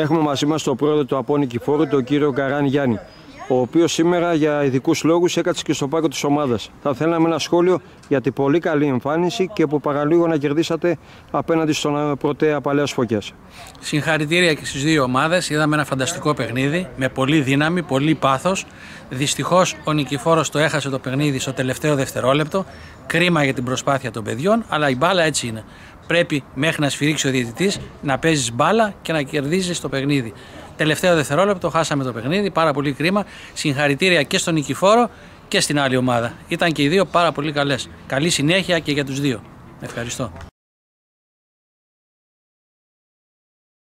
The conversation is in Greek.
Έχουμε μαζί μας τον πρόεδρο του ΑΠΟ Νικηφόρου, τον κύριο Γκαράνη Γιάννη, ο οποίος σήμερα για ειδικούς λόγους έκατσε και στο πάγκο της ομάδας. Θα θέλαμε ένα σχόλιο για την πολύ καλή εμφάνιση και που παραλίγο να κερδίσατε απέναντι στον Πρωτέα Παλαιάς Φωκιάς. Συγχαρητήρια και στις δύο ομάδες. Είδαμε ένα φανταστικό παιχνίδι με πολύ δύναμη, πολύ πάθος. Δυστυχώς ο Νικηφόρος το έχασε το παιχνίδι στο τελευταίο δευτερόλεπτο. Κρίμα για την προσπάθεια των παιδιών, αλλά η μπάλα έτσι είναι. Πρέπει μέχρι να σφυρίξει ο διαιτητής να παίζεις μπάλα και να κερδίζεις το παιχνίδι. Τελευταίο δευτερόλεπτο χάσαμε το παιχνίδι, πάρα πολύ κρίμα. Συγχαρητήρια και στον Νικηφόρο και στην άλλη ομάδα. Ήταν και οι δύο πάρα πολύ καλές. Καλή συνέχεια και για τους δύο. Ευχαριστώ.